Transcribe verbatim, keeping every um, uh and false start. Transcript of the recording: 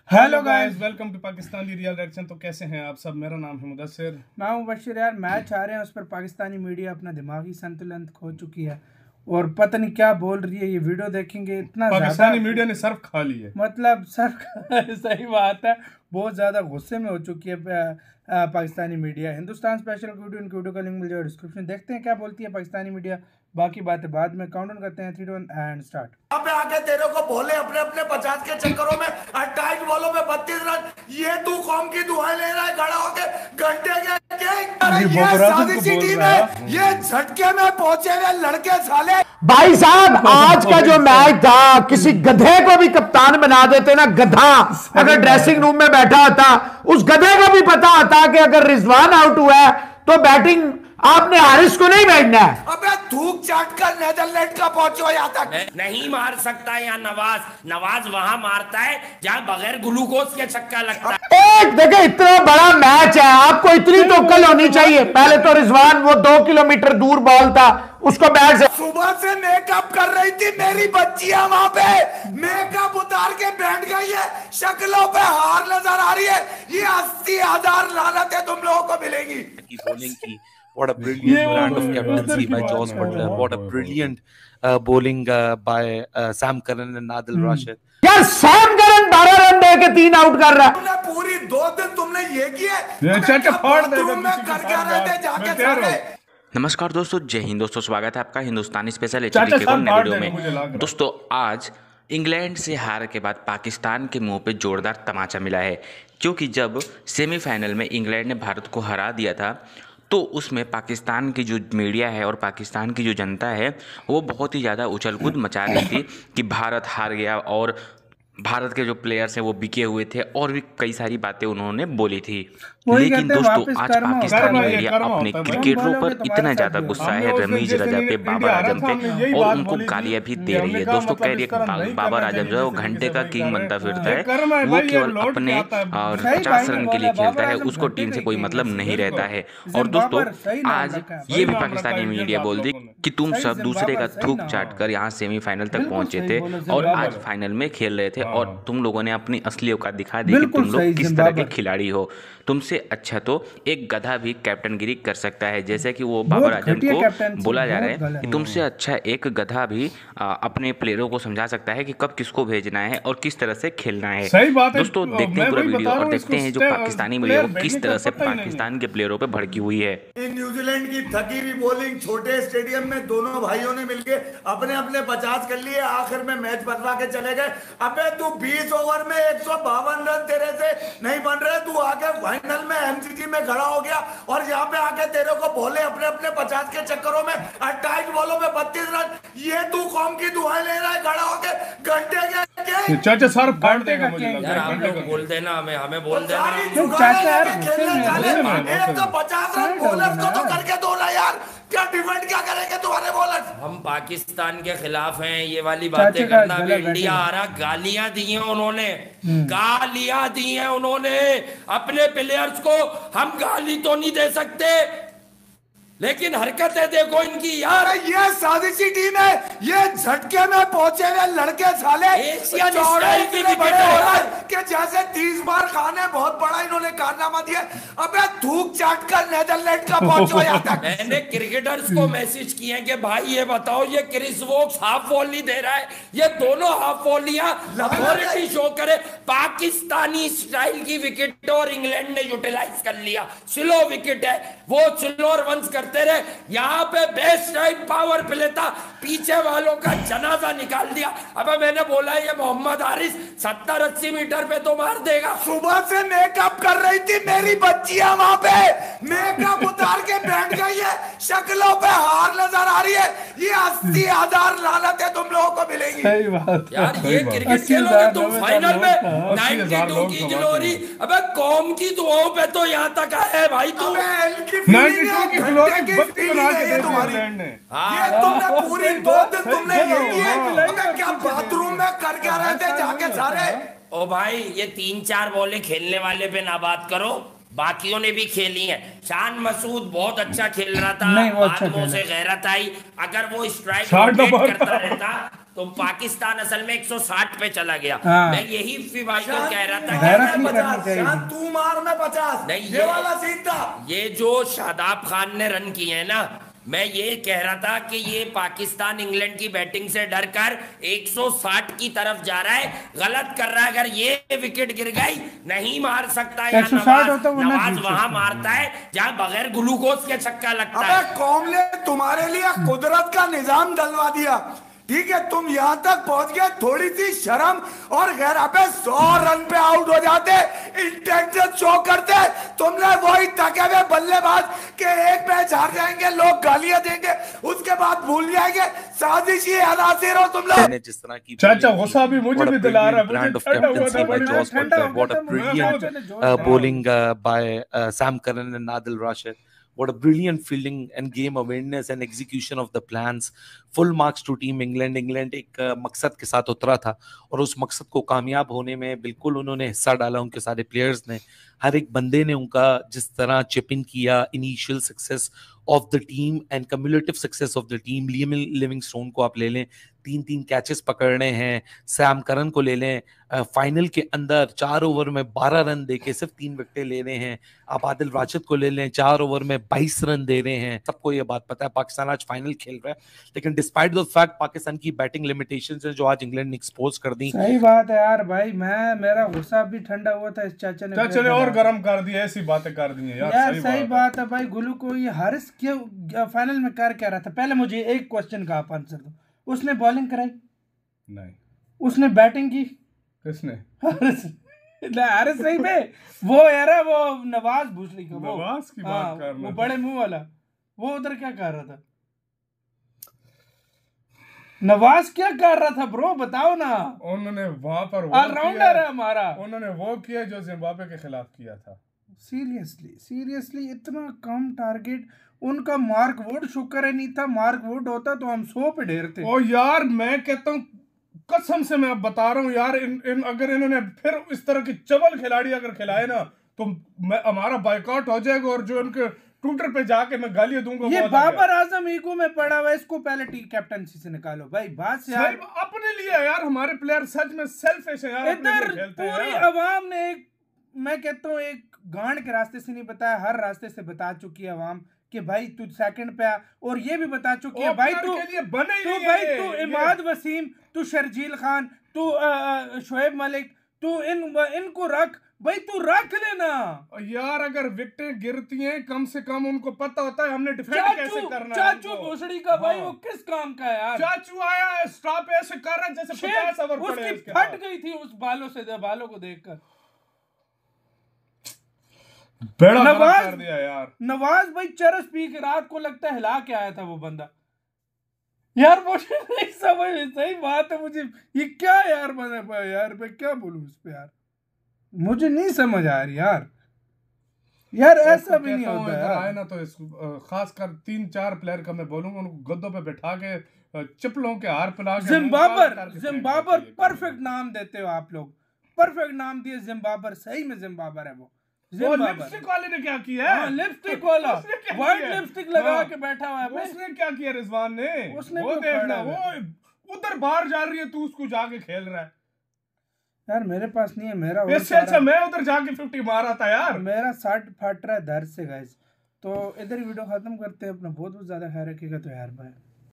Hello guys, welcome to Pakistani real reaction. तो कैसे हैं आप सब? मेरा नाम है मुदस्सिर। मैं हूं बशीर। यार मैच आ रहे हैं, उस पर पाकिस्तानी मीडिया अपना दिमागी संतुलन खो चुकी है और पता नहीं क्या बोल रही है। ये वीडियो देखेंगे इतना पाकिस्तानी मीडिया ने सर्फ खा ली है, मतलब सर्फ सही बात है, बहुत ज़्यादा गुस्से में हो चुकी है Pakistani media. Hindustan special video इनकी वीडियो का लिंक मिल जाएगा डिस्क्रिप्शन। देखते हैं क्या बोलती है पाकिस्तानी मीडिया, बाकी बातें बाद में। काउंट डाउन करते हैं, three two one and start. यहाँ पे आके तेरे को बोले अपने अपने पचास के चक्करों में अट्ठाईस बॉलों में बत्तीस रन, ये तू कौम की दुआएं ले रहा है खड़ा होके घंटे के। ये साजिशी टीम है, ये झटके में पहुंचे हुए लड़के साले। भाई साहब, आज का जो मैच था, किसी गधे को भी कप्तान बना देते ना, गधा अगर ड्रेसिंग रूम में बैठा होता, उस गधे को भी पता होता कि अगर रिजवान आउट हुआ है तो बैटिंग आपने हारिस को नहीं बैठना है। अबे धूप चाट कर नेदरलैंड का पहुंचो यहाँ तक। नहीं मार सकता यहाँ नवाज नवाज वहां मारता है जहाँ बगैर ग्लूकोज के छक्का लगता है। एक देखे, इतना बड़ा मैच है, आपको इतनी तो अक्ल होनी चाहिए। पहले तो रिजवान वो दो किलोमीटर दूर बॉल था, उसको बैट से सुबह से मेकअप कर रही थी मेरी बच्चियां, वहां पे मेकअप उतार के बैठ गई है, शक्लों पे हार नजर आ रही है। ये अस्सी हजार लानतें तुम लोगों को मिलेंगी। बॉलिंग की What a brilliant brand of captaincy by Jos Butler. What a brilliant uh, bowling uh, by uh, Sam Curran and Adil Rashid. यार सैम करन बारह रन दे के तीन आउट कर रहा है। तुमने पूरी दो दिन तुमने ये किए, नमस्कार दोस्तों, जय हिंद दोस्तों, स्वागत है आपका हिंदुस्तानी स्पेशल एचडी के नए वीडियो में। दोस्तों, आज इंग्लैंड से हार के बाद पाकिस्तान के मुंह पे जोरदार तमाचा मिला है, क्योंकि जब सेमीफाइनल में इंग्लैंड ने भारत को हरा दिया था तो उसमें पाकिस्तान की जो मीडिया है और पाकिस्तान की जो जनता है वो बहुत ही ज़्यादा उछल कूद मचा रही थी कि भारत हार गया और भारत के जो प्लेयर्स हैं वो बिके हुए थे और भी कई सारी बातें उन्होंने बोली थी। लेकिन दोस्तों, आज पाकिस्तानी मीडिया अपने क्रिकेटरों पर इतना ज़्यादा गुस्सा है, रमीज रजा पे, बाबर आजम पे, और उनको गालियां भी दे रही है। दोस्तों, कह रही है बाबर आजम जो है वो घंटे का किंग बनता फिरता है, वो केवल अपने और पचास रन के लिए खेलता है, उसको टीम से कोई मतलब नहीं रहता है। और दोस्तों, आज ये भी पाकिस्तानी मीडिया बोल दी कि तुम सब दूसरे का थूक चाट कर यहाँ सेमीफाइनल तक पहुंचे थे और आज फाइनल में खेल रहे थे और तुम लोगों ने अपनी असली औकात दिखा दी कि तुम लोग किस तरह के खिलाड़ी हो। तुमसे अच्छा तो एक गधा भी कैप्टनगिरी कर सकता है, जैसे कि वो बाबर आजम को बोला जा रहा है कि तुमसे अच्छा एक गधा भी आ, अपने प्लेयरों को समझा सकता है कि कब किसको भेजना है और किस तरह से खेलना है। सही बात है। दोस्तों, देखते हैं पूरा वीडियो और देखते हैं जो पाकिस्तानी मीडिया किस तरह से पाकिस्तान के प्लेयरों पर भड़की हुई है। न्यूजीलैंड की थकी हुई बॉलिंग छोटे स्टेडियम में दोनों भाइयों ने मिलकर अपने अपने पचास कर लिए, आखिर में मैच बदला के चले गए। अबे तू बीस ओवर में एक सौ बावन रन तेरे से नहीं बन रहे, तू आके फाइनल में एमसीजी में खड़ा हो गया और यहाँ पे आके तेरे को बोले अपने अपने पचास के चक्करों में अट्ठाईस बॉलों में बत्तीस रन, ये तू कौम की दुआएं ले रहा है खड़ा होके घंटे के। चाचा सर काट देगा मुझे लगता यार, हम लोग बोल देना, हमें हमें बोल देना। एक तो पचास रन बॉलर को तो करके दो ना यार, क्या डिफेंड क्या करेंगे तुम्हारे बॉलर? हम पाकिस्तान के खिलाफ हैं, ये वाली बातें करना भी। इंडिया आ रहा, गालियां दी हैं उन्होंने, गालियां दी हैं उन्होंने अपने प्लेयर्स को। हम गाली तो नहीं दे सकते, लेकिन हरकतें देखो इनकी यार। ये साजिशी टीम है, ये झटके में पहुंचे हुए लड़के साले एशियन स्टाइल की विकेट है कि जैसे तीस बार खाने, बहुत बड़ा इन्होंने कारनामा दिया। अबे धूप चाट कर नेदरलैंड का पहुंचो यहाँ तक। मैंने क्रिकेटर्स को मैसेज किए हैं कि भाई ये बताओ, ये क्रिस वोक्स हाफ बॉल नहीं दे रहा है, ये दोनों हाफ बॉलियां अथॉरिटी शो करे। पाकिस्तानी स्टाइल की विकेट और इंग्लैंड ने यूटिलाइज कर लिया, स्लो विकेट है, वो स्लो रन्स कर रहे। यहाँ पे बेस्ट राइट पावर प्ले था, पीछे वालों का जनाजा निकाल दिया। अब मैंने बोला ये मोहम्मद हारिस सत्तर अस्सी मीटर पे तो मार देगा। सुबह से मेकअप कर रही थी मेरी बच्चियां, वहां पे मेकअप उतार के बैठ गई है, शक्लों पे हार नजर आ रही है। ये अस्सी हजार लानतें तुम लोगों को मिलेंगी। सही बात यार, ये क्रिकेट खेलोगे तुम फाइनल में बानवे की ग्लोरी। अबे कौम की दुआओं पे तो यहाँ तक आए भाई तू। ये तुमने पूरी दो दिन तुमने ये किए, क्या बाथरूम में कर क्या रहे थे जाके सारे? ओ भाई, ये तीन चार बॉलें खेलने वाले पे ना बात करो, बाकियों ने भी खेली है। शान मसूद बहुत अच्छा खेल रहा था, बाद में उसे गैरत आई। अगर वो स्ट्राइक करता रहता तो पाकिस्तान असल में एक सौ साठ पे चला गया। हाँ। मैं यही फिवाई को कह रहा था गैरत कि नहीं करनी चाहिए। तू मार में पचास, नहीं, ये ये- वाला सीन था। ये जो शादाब खान ने रन किए हैं ना, मैं ये कह रहा था कि ये पाकिस्तान इंग्लैंड की बैटिंग से डरकर एक सौ साठ की तरफ जा रहा है, गलत कर रहा है। अगर ये विकेट गिर गई नहीं मार सकता है, एक सौ साठ होता वो ना नवाज जीत वहां सकता। मारता है जहां बगैर ग्लूकोज के छक्का लगता अबे है। कौम ने तुम्हारे लिए कुदरत का निजाम डलवा दिया, ठीक है, तुम यहां तक पहुंच गए, थोड़ी सी शर्म और गैर। अबे सौ रन पे आउट हो जाते, इंटेंशन शो करते, तुमने वही थके हुए बल्लेबाज के एक मैच हार जाएंगे, लोग गालियां देंगे, उसके बाद भूल जाएंगे, साजिशी अनासिर हो तुम लोग। जिस तरह की चाचा गुस्सा भी मुझे भी दिला रहा है, ब्रांड मुझे ऑफ ठंडा हुआ कैप्टनसी था, बाय बड़ी जॉस ठंडा बटलर, हो व्हाट गया अ था, ब्रिलियंट मुझे जोश bowling uh, by uh, Sam Curran and Nadil Rashid. What a brilliant fielding and game awareness and execution of the plans. Full marks to team England. England एक uh, मकसद के साथ उतरा था और उस मकसद को कामयाब होने में बिल्कुल उन्होंने हिस्सा डाला, उनके सारे प्लेयर्स ने, हर एक बंदे ने उनका जिस तरह चिप इन किया। Initial success of the team and cumulative success of the team. Liam Livingstone को आप ले लें, तीन तीन कैचेस पकड़ने हैं। सैम करन को ले लें, फाइनल के अंदर चार ओवर में बारह रन देके सिर्फ तीन विकेटें ले रहे हैं। आप आदिल राशिद को ले लें, चार ओवर में बाईस रन दे रहे हैं। सबको ये बात पता है पाकिस्तान आज फाइनल खेल रहा है, लेकिन डिस्पाइट द फैक्ट पाकिस्तान की बैटिंग लिमिटेशंस है जो आज इंग्लैंड ने एक्सपोज कर दी। सही बात है यार भाई, मैं मेरा गुस्सा भी ठंडा हुआ था इस चाचा ने चाचा ने और गर्म कर दिया, ऐसी बातें कर दी हैं यार। यार सही सही बात बात है भाई। गुलू को ये हारिस क्यों फाइनल में कर क्या रहा था? पहले मुझे एक क्वेश्चन का आप आंसर दो। उसने बॉलिंग कराई? नहीं। उसने बैटिंग की? किसने? हारिस हारिस नहीं बे, वो यार है वो नवाज भूसड़ी का, वो नवाज की बात हाँ, कर रहा वो था। बड़े मुंह वाला, वो उधर क्या कर रहा था? नवाज क्या कर रहा था ब्रो, बताओ ना। उन्होंने वहां पर ऑलराउंडर है हमारा। उन्होंने वो किया जो जिम्बाब्वे के खिलाफ किया था। सीरियसली सीरियसली इतना कम टारगेट उनका। मार्क वुड शुक्र है नहीं था, मार्क वुड होता तो हम सौ पे ढेरते। ओ यार मैं कहता हूँ कसम से, मैं अब बता रहा हूँ यार, इन, इन अगर इन्होंने फिर इस तरह के चवल खिलाड़ी अगर खिलाए ना तो मैं हमारा बाइकआउट हो जाएगा और जो उनके ट्विटर पे जाके मैं गालियां दूंगा। ये बाबर आजम ईगो में पड़ा हुआ है, इसको पहले टी कैप्टनसी से निकालो भाई। बात यार अपने लिए यार, हमारे प्लेयर सच में सेल्फिश है यार। इधर पूरी अवाम ने एक, मैं कहता हूँ एक गांड के रास्ते से नहीं बताया, हर रास्ते से बता चुकी है अवाम कि भाई तू सेकंड पे आ, और ये भी बता चुकी है भाई तू तू भाई तू इमाद वसीम, तू शर्जील खान, तू शोएब मलिक, तू इन इनको रख भाई, तू रख लेना यार। अगर विकेटें गिरती हैं कम से कम उनको पता होता है हमने डिफेंड कैसे करना है। चाचू भोसड़ी का भाई, वो किस काम का है यार? चाचू आया स्टॉप ऐसे कर रहा जैसे पचास ओवर पड़े, उसकी फट गई थी उस बालों से, बालों को देखकर। बेड़ा नवाज कर दिया यार। नवाज भाई चरस पी के रात को लगता है हिला के आया था वो बंदा यार। मुझे नहीं समझ, सही बात है, मुझे ये क्या यार बना यार, मैं क्या बोलूं इस पे यार, मुझे नहीं समझ आ रही यार। यार ऐसा भी नहीं होता यार। आए ना तो खास कर तीन चार प्लेयर का मैं बोलूंगा, उनको गद्दों पे बैठा के चप्पलों के हार पिला के। जिम्बाबर, जिम्बाबर परफेक्ट नाम देते हो आप लोग, परफेक्ट नाम दिए जिम्बाबर। सही में जिम्बाबर है वो। लिपस्टिक वाले ने क्या किया है? लिपस्टिक वाला व्हाइट लिपस्टिक लगा के बैठा हुआ है। उसने क्या किया रिजवान ने? उसने वो देखना, वो उधर बाहर जा रही है, तू उसको जाके खेल रहा है यार। मेरे पास नहीं है, मेरा इससे अच्छा मैं उधर जाके फिफ्टी मारा था यार। मेरा शर्ट फट रहा है दर्द से गाइस। तो इधर वीडियो खत्म करते हैं अपना। बहुत बहुत ज्यादा ख्याल रखिएगा। तो यार बाय।